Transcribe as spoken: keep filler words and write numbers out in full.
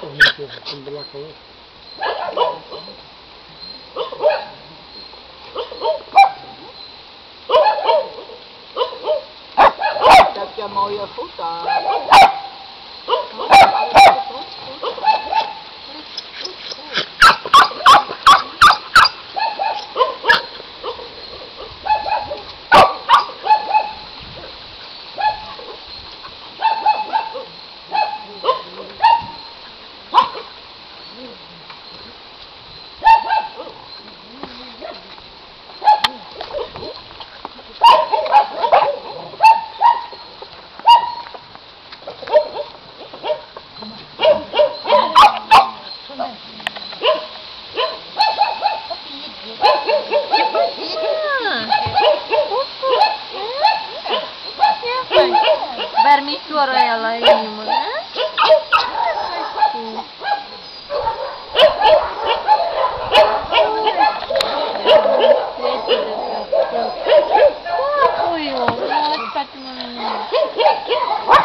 Când la călăi. Takia moja huta. Vermișoară aia la inimă, da? Păi, o, nu, face mă.